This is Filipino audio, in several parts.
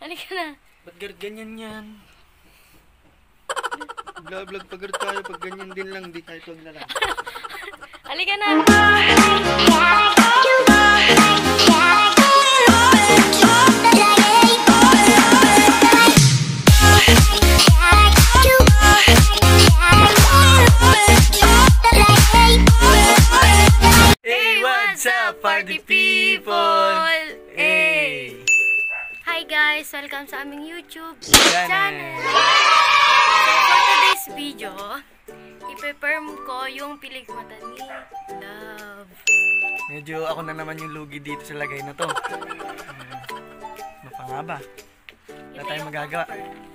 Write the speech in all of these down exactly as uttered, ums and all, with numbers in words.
Halika na. Ba't ganyan yan? Vlog-vlog pag tayo, pag ganyan din lang, di tayo pag nalang. Halika na. Hey, what's up, party people? Hey! Hi guys! Welcome sa aming YouTube Channel. channel. So for today's video, ipe-perm ko yung pilik mata ni Love. Medyo ako na naman yung lugi dito sa lagay na to. Ano pa nga ba? Wala tayong magagawa.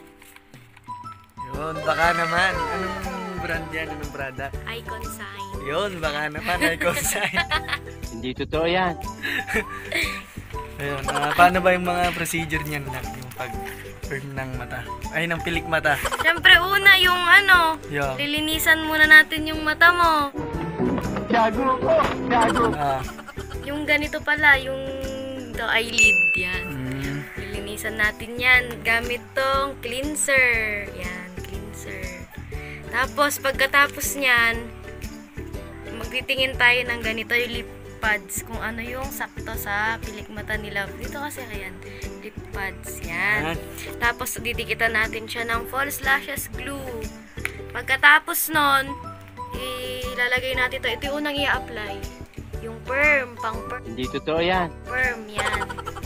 Yun, baka naman. Anong brand yan? Anong product? Icon sign. Yun, baka naman. Icon sign. Hindi totoo yan. Ayun, uh, paano ba yung mga procedure niyan na yung pag-perm ng mata? Ay, ng pilik mata. Siyempre una yung ano, Yeah. lilinisan muna natin yung mata mo. Gago ko! Gago! Ah, Yung ganito pala, yung the eyelid, yan. mm, Lilinisan natin yan gamit tong cleanser. Yan, cleanser. Tapos, pagkatapos nyan, magtitingin tayo ng ganito yung lip pads. Kung ano yung sakto sa pilik mata ni Love. Dito kasi, ayan, lip pads. Yan. Tapos, didikitan natin siya ng false lashes glue. Pagkatapos nun, ilalagay natin ito. Ito yung unang i-apply. Yung perm, pang perm. Hindi totoo yan. Perm, yan.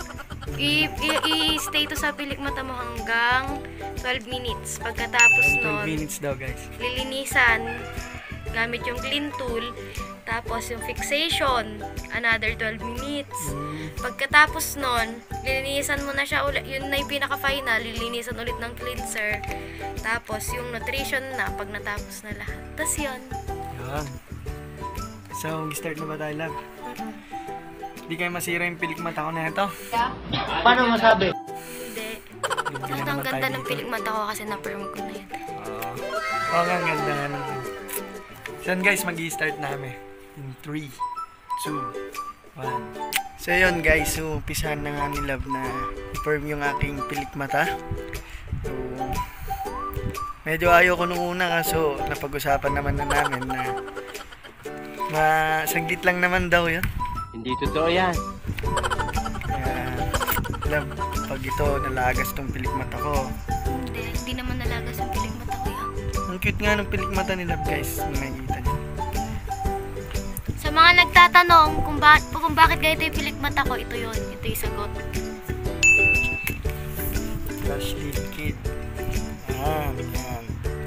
I-stay to sa pilik mata mo hanggang twelve minutes. Pagkatapos twelve nun, minutes daw, guys. lilinisan gamit yung clean tool. Tapos yung fixation, another twelve minutes. Mm, Pagkatapos nun, lilinisan mo na siya ulit. Yun na yung pinaka-final. Lilinisan ulit ng cleanser. Tapos yung nutrition na pag natapos na lahat. Tapos yun. yun. So, start na ba tayo, Love? Hindi kayo masira yung pilik mata ko na ito. Paano masabi? Hindi. Bibili Ito ang naman tayo ganda ng dito. pilik mata ko kasi na-perm ko na yan. Oo. Oo nga, ang ganda nga naman. So yun guys, mag-i-start namin. In three, two, one. So yun guys, so umpisahan na nga ni Love na i-perm yung aking pilik mata. So, medyo ayaw ko nung una kaso napag-usapan naman na namin na na saglit lang naman daw yun. Hindi totoo yan. Kaya, Love, pag ito nalagas tong pilik mata ko. Hindi, hindi naman nalagas yung pilik mata ko yan. Ang cute nga ng pilik mata ni Love guys, kung nakikita niyo. Sa mga nagtatanong kung, ba kung bakit ganito yung pilik mata ko, ito yun. Ito yung sagot. Flash lip kit. Ayan, yan.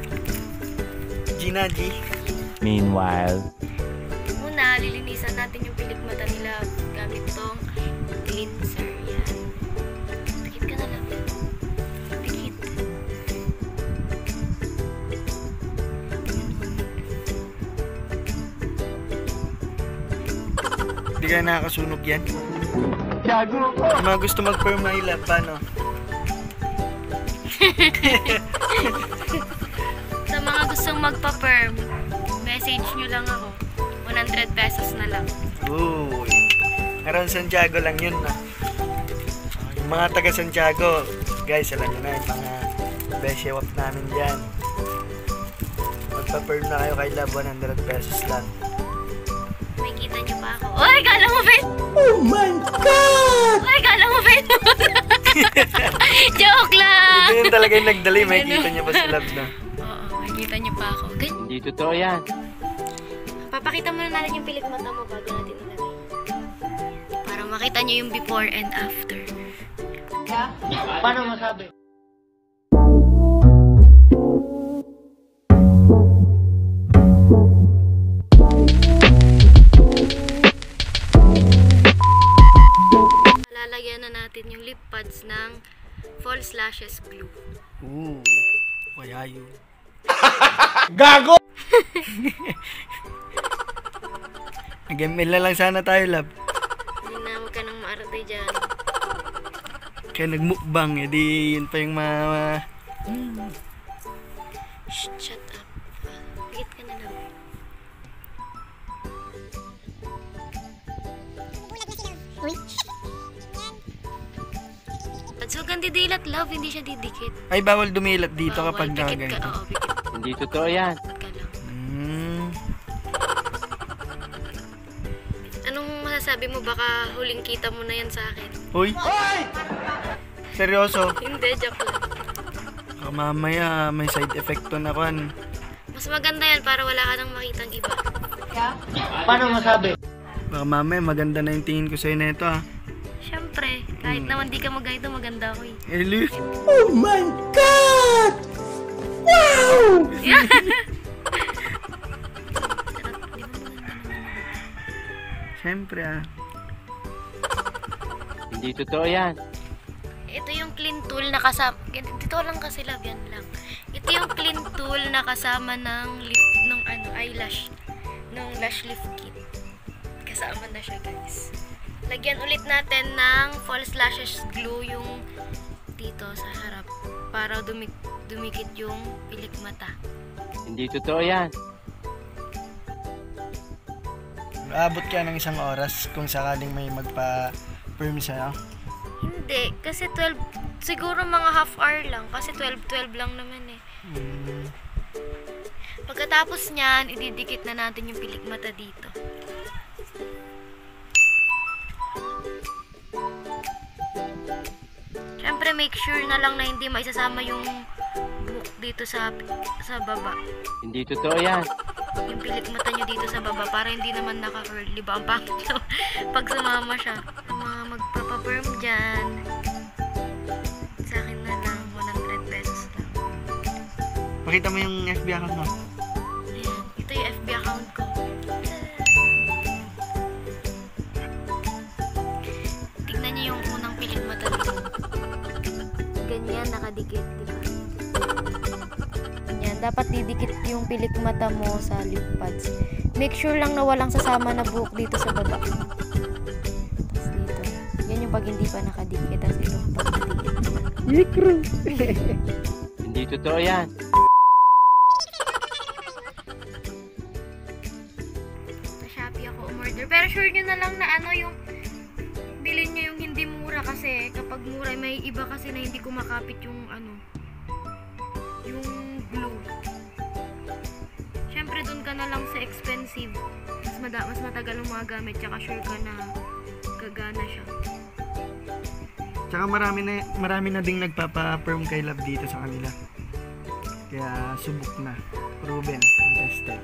Gina G. Meanwhile, Una, lilinisan natin yung pilik mata nila gamit tong cleanser. Yan. Pikit ka na lang. Pikit. Hindi kaya nakakasunog yan. gago ko! Yung mga gusto mag-perm na ilap, paano? Sa mga gustong magpa-perm, message nyo lang ako. one hundred pesos na lang. Uy. Around Santiago lang yun, no? Yung mga taga Santiago, guys, alam nyo na yung mga best-shewap namin dyan. Magpa-perm na kayo kay Love, one hundred pesos lang. May kita nyo pa ako. Oy, kala mo ba yun? Oh my God! Oy, kala mo ba yun? Joke lang! Ito yun talaga yung nagdali, may kita niya pa si Love na. Oo, may kita nyo pa ako. Ganyan. Hindi totoo yan. Papakita muna natin yung pilik mata mo bago natin ilagay. Para makita nyo yung before and after. Paano masabi? Lalagyan na natin yung lip pads ng false lashes glue. Ooh. Kaya yun. Gago! Nag-M L na lang sana tayo, Love. Hindi na, huwag ka nang maarte dyan. Kaya nagmukbang, edi yun pa yung mga... Hmm. Shh, shut up. Pikit ka na lang. So kang didilat, love. Hindi siya didikit. Ay, bawal dumilat dito Bawal, kapag pikit ka. gaganito. Oo, pikit Hindi totoo yan. ka lang. Hmm. Anong masasabi mo? Baka huling kita mo na yan sa akin. Uy! Seryoso? Hindi, joke lang. Baka mamaya may side effect to na kan. Mas maganda yan para wala ka nang makitang iba. Paano masabi? Baka mamaya maganda na yung tingin ko sa'yo na ito ah. Siyempre, kahit naman di ka magayto, maganda ako eh. Eli? Oh my God! Wow! Siyempre ah. Hindi totoo yan. Ito yung clean tool na kasama. Dito lang kasi love, yan lang. Ito yung clean tool na kasama ng lip, ng ano, eyelash. Ng lash lift kit. Kasama na siya, guys. Lagyan ulit natin ng false lashes glue yung dito sa harap. Para dumik dumikit yung pilik mata. Hindi totoo yan. Abot ka ng isang oras kung sakaling may magpa-perm sa'yo. Hindi, kasi twelve, siguro mga half hour lang. Kasi twelve twelve lang naman eh. Hmm. Pagkatapos niyan, ididikit na natin yung pilik mata dito. Siyempre, make sure na lang na hindi maisasama yung buhok dito sa sa baba. Hindi totoo yan. Yung pilik mata nyo dito sa baba para hindi naman naka-curl. Di ba? Ang pangit nyo pag sumama siya. Ang mga magpapaperm dyan, sa akin na lang, one hundred pesos lang. Pakita mo yung F B account mo. Ayan, ito yung F B account ko. Tignan niyo yung unang pilik mata dito. Ganyan, nakadikit, di ba? Ganyan, dapat didikit yung pilik mata mo sa lip pads. Make sure lang na walang sasama na buhok dito sa baba. Tapos dito. Yan yung pag hindi pa nakadikit. Tapos ito pag nadikit. Hindi totoo yan. Sa Shopee ako umorder. Pero sure nyo na lang na ano yung bilhin nyo yung hindi mura kasi kapag mura may iba kasi na hindi kumakapit yung ano yung glue. Syempre dun ka na lang sa expensive. Mas, mada mas matagal ang mga gamit tsaka sure ka na gagana siya. Tsaka marami na, marami na ding nagpapa-perm kay Love dito sa kanila. Kaya subok na. Proven. Tested.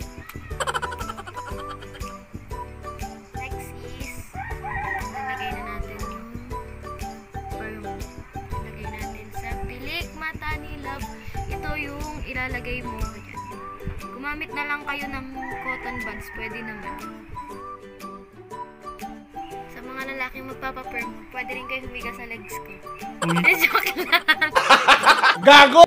Next is lalagay na natin yung perm. Lalagay natin sa pilik mata ni Love. Ito yung ilalagay mo. Ayan. Gumamit na lang kayo ng cotton buds. Pwede naman. Sa mga lalaking magpapaperm, pwede rin kayo humiga sa legs ko. Uy. Eh, joke lang. Gago!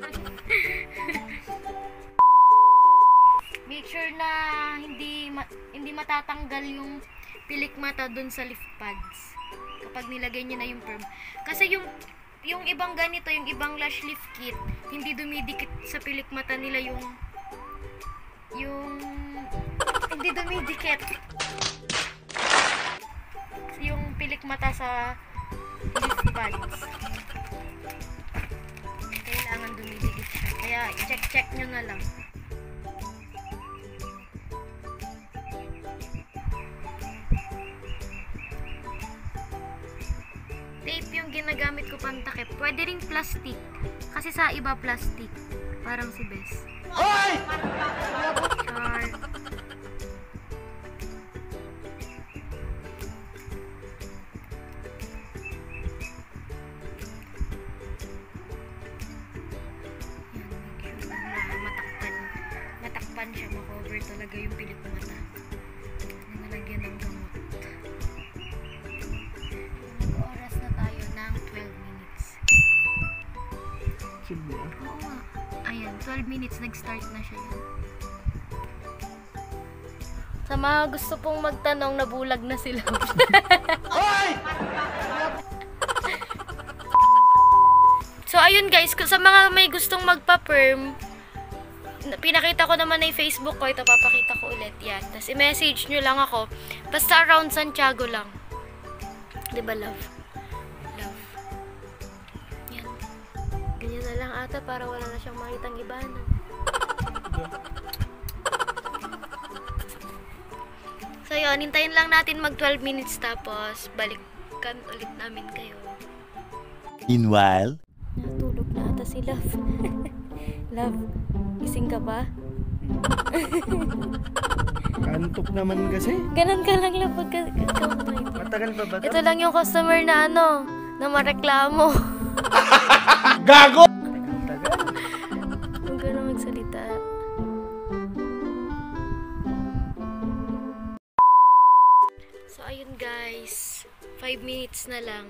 Make sure na hindi ma hindi matatanggal yung pilik mata dun sa lift pads kapag nilagay niyo na yung perm. Kasi yung yung ibang ganito, yung ibang lash lift kit, hindi dumidikit sa pilik mata nila yung yung hindi dumidikit yung pilik mata sa lift pads. Kailangan dumidikit siya. Kaya check-check nyo na lang. Tape yung ginagamit ko pantakip. Pwede ring plastic. Kasi sa iba plastic. Parang si Bes. Hoy! Char. Yan, make sure na matakpan. Matakpan siya. Makover talaga yung pilik mata. Nalagyan ng gamot. Nag-oras na tayo ng twelve minutes. Sige. Oo nga. Ayan, twelve minutes, nag-start na siya yan. Sa mga gusto pong magtanong, nabulag na sila. Hoy! So, ayun guys, sa mga may gustong magpa-perm, pinakita ko naman na yung Facebook ko. Ito, papakita ko ulit. Yan. Tapos, i-message nyo lang ako. Basta around Santiago lang. Diba, love? Love. Yan. lang ata para wala na siyang makitang iba na. So yun, hintayin lang natin mag twelve minutes tapos balikan ulit namin kayo. Meanwhile, Natulog na ata si Love. Love, gising ka ba? Antok naman kasi. Ganon ka lang lang pagka... Matagal pa ba? Ito lang yung customer na ano, na mareklamo. Gago! Tagal. Huwag ka na magsalita. So, ayun guys. five minutes na lang.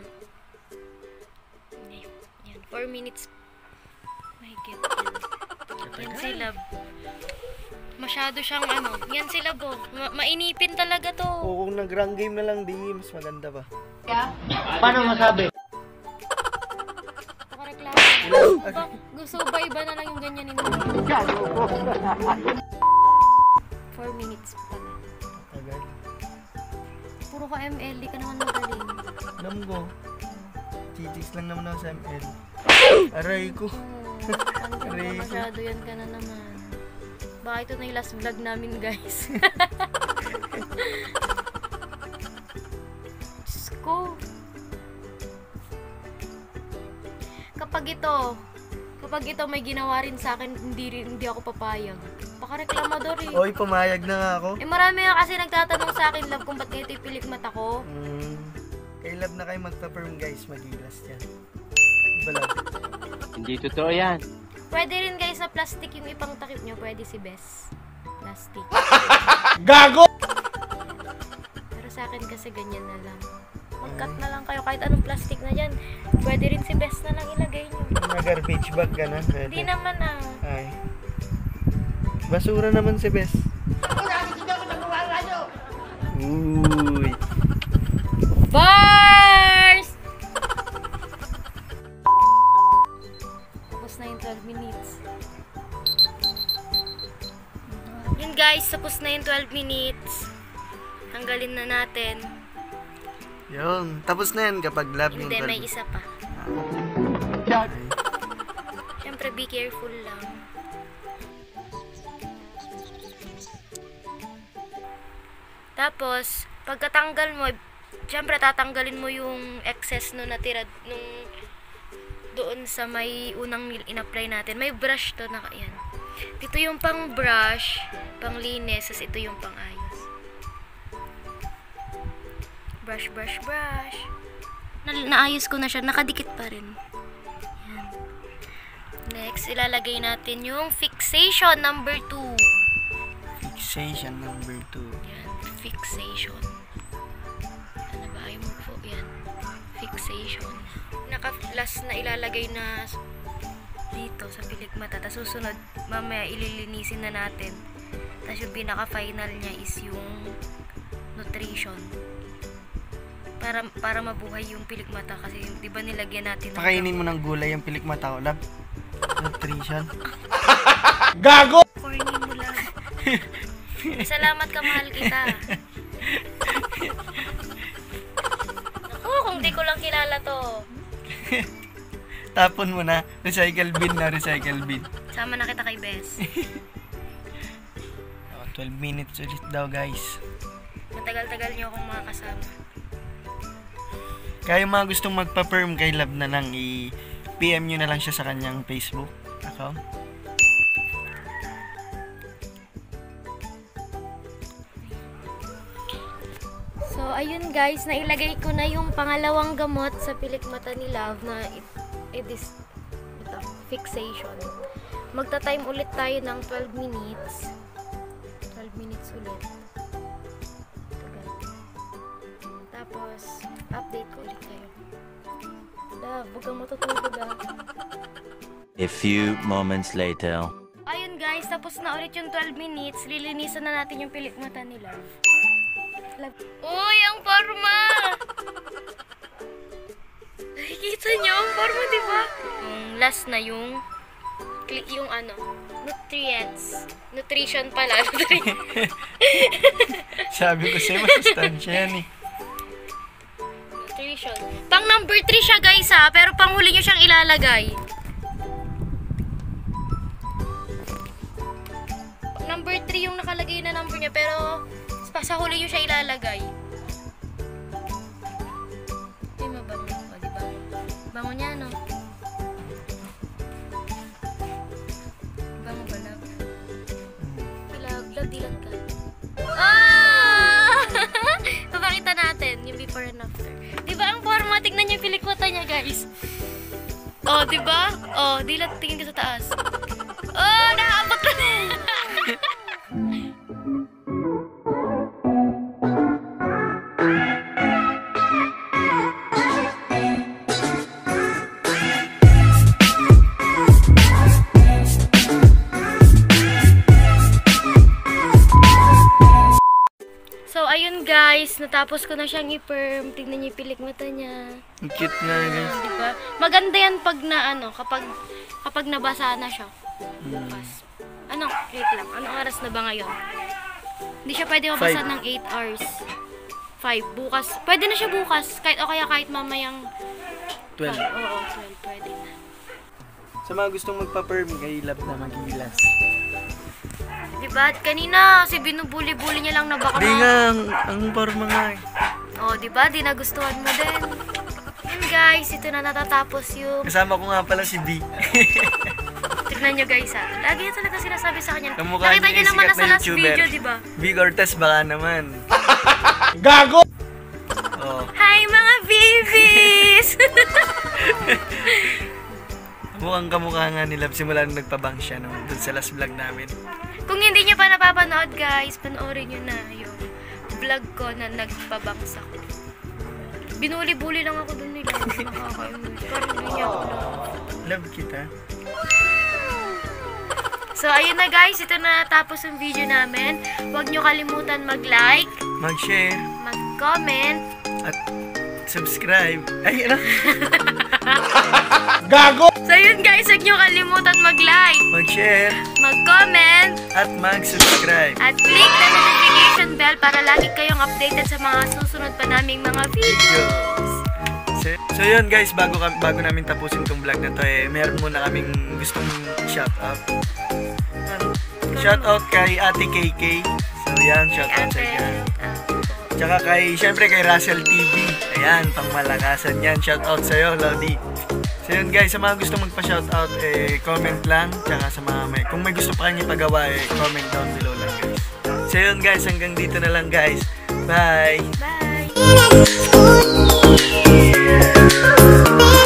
Yan, four minutes. My God. Yan, yan si Love. Masyado siyang ano. Yan si Love, oh. Ma- mainipin talaga to. O kung nag-run game na lang, di mas maganda ba? Paano masabi? Nakareklamo. Ba, gusto ba iba na lang yung ganyan nito? four minutes pa na. Tagal. Puro ka M L, di ka naman magaling. Alam ko. Chichis lang naman ako sa M L. Aray ko. Oh, ano ka Aray ko. masyado yan ka na naman. Baka ito na yung last vlog namin, guys. Diyos ko. Kapag ito, kapag ito may ginawa rin sa akin, hindi, rin- hindi ako papayag. Baka reklamador eh. Oy, pumayag na nga ako. Eh marami nga kasi nagtatanong sa akin, Love, kung ba't ganito yung pilik mata ko. Mm. Kay Love na kayo magpa-perm guys, magilas yan. Diba Love? Hindi totoo yan. Pwede rin guys sa plastic yung ipang takip nyo, pwede si Bes. Plastic. Gago! Pero sa akin kasi ganyan na lang. Mag-cut na lang kayo kahit anong plastic na dyan. Pwede rin si Bes na lang ilagay nyo. Na garbage bag ka na. Hindi naman ah. Ay. Basura naman si Bes. Uy. Bars! Tapos na yung twelve minutes. Yun guys, tapos na yung twelve minutes. Tanggalin na natin. Yun. Tapos na yan kapag love yung Hindi, may twelve. isa pa. Siyempre, be careful lang. Tapos, pagkatanggal mo, siyempre tatanggalin mo yung excess no natira nung doon sa may unang in-apply natin. May brush to na yan. Dito yung pang brush, pang linis, tapos ito yung pang ayos. Brush, brush, brush. Na naayos ko na siya, nakadikit pa rin. Yan. Next, ilalagay natin yung fixation number two. Fixation number two. Yan, fixation. Ano ba ay mo po? Yan, fixation. Naka-last na ilalagay na dito sa pilik mata. Tapos susunod, mamaya ililinisin na natin. Tapos yung pinaka-final niya is yung nutrition. Para para mabuhay yung pilik mata kasi yung 'di ba nilagyan natin ng Pakainin mo ng gulay yung pilik mata ko, love. Nutrition. Gago! corny mo lang. Salamat ka, mahal kita. Naku, kung di ko lang kilala to. Tapon mo na. Recycle bin na, recycle bin. Sama na kita kay Bes. Oh, twelve minutes ulit daw, guys. Matagal-tagal niyo akong makakasama. Kaya yung mga gustong magpa-perm kay Love na lang, i-P M nyo na lang siya sa kanyang Facebook account. So, ayun guys, nailagay ko na yung pangalawang gamot sa pilik mata ni Love na it, it is ito, fixation. Magta-time ulit tayo ng twelve minutes. twelve minutes ulit. Ito, guys. Tapos, update ko ulit kayo. Love, huwag kang matutulog ah. A few moments later. Ayun guys, tapos na ulit yung twelve minutes. Lilinisan na natin yung pilik mata ni Love. Love. Uy, ang forma! Nakikita niyo ang forma, di ba? Yung last na yung click yung ano, nutrients. Nutrition pala. Sabi ko sa'yo, masustansya yan eh. Nutrition. Pang number three siya guys ha, pero pang huli nyo siyang ilalagay. number three yung nakalagay na number niya, pero sa huli yung siya ilalagay. Ito yung mabango. O, diba? Bango niya, no? Bango ba, love? Love, love, dilan ka. Ah! Papakita natin yung before and after. Diba ang forma? Tignan niyo yung pilikwata niya, guys. Oh, diba? Oh, dilat, tingin ka sa taas. Oh, nakaabot na. So, ayun guys, natapos ko na siyang i-perm. Tignan niyo yung pilik mata niya. Ang cute nga guys. Diba? Maganda yan pag na ano, kapag kapag nabasa na siya. Bukas. Ano? Wait lang. Anong oras na ba ngayon? Hindi siya pwede mabasa Five. ng eight hours. five. Bukas. Pwede na siya bukas. Kahit o kaya kahit mamayang twelve. five. Oo, twelve. Pwede na. Sa mga gustong magpa-perm, kay Love na maghilas. Diba? Kanina, si binubuli-buli niya lang na baka Di ma- nga, ang, ang parma nga eh. Oh, diba? Di nagustuhan mo din. Yun guys, ito na natatapos yung... Kasama ko nga pala si B. Tignan nyo guys ha. Lagi niya talaga sinasabi sa kanya. Kamukha Nakita niya niyo yung naman sikat na sa na last YouTuber. video, diba? B Cortez baka naman. Gago! Oh. Hi mga babies! Mukhang kamukha nga ni Love simula nung nagpabang siya no, dun sa last vlog namin. Kung hindi nyo pa napapanood guys, panoorin nyo na yung vlog ko na nagpabangs ako. Binuli-buli lang ako dun nila. Nakakainis. Parang hindi niya ako na. Love kita. So ayun na guys, ito na tapos yung video namin. Huwag nyo kalimutan mag-like, Mag-share mag-comment, at subscribe. Ay, ano? Gago! So yun guys, huwag nyo kalimutan mag-like, Mag-share mag-comment, at mag-subscribe. at click the notification bell para lagi kayong updated sa mga susunod pa naming mga videos. So, so yun guys, bago, kam- bago namin tapusin tong vlog na to eh, meron muna kaming gustong shoutout. Shoutout kay Ate K K. So yan, shoutout sa kanya. Tsaka kay, syempre kay Russell T V. Ayan, pangmalakasan yan. Shoutout sa'yo, Lodi. So yun guys, sa mga gusto magpa-shoutout, eh, comment lang. Tsaka sa mga may, kung may gusto pa kanya ipagawa, eh, comment down below lang guys. So yun guys, hanggang dito na lang guys. Bye! Bye!